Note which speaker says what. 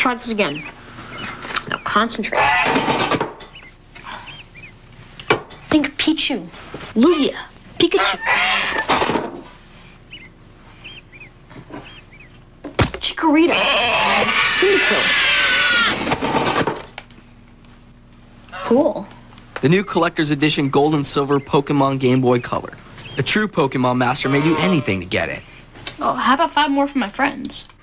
Speaker 1: try this again. Now concentrate. Think Pichu, Lugia, Pikachu. Chikorita, Cyndaquil. Cool.
Speaker 2: The new collector's edition Gold and Silver Pokemon Game Boy Color. A true Pokemon master may do anything to get it.
Speaker 1: Oh, how about 5 more for my friends?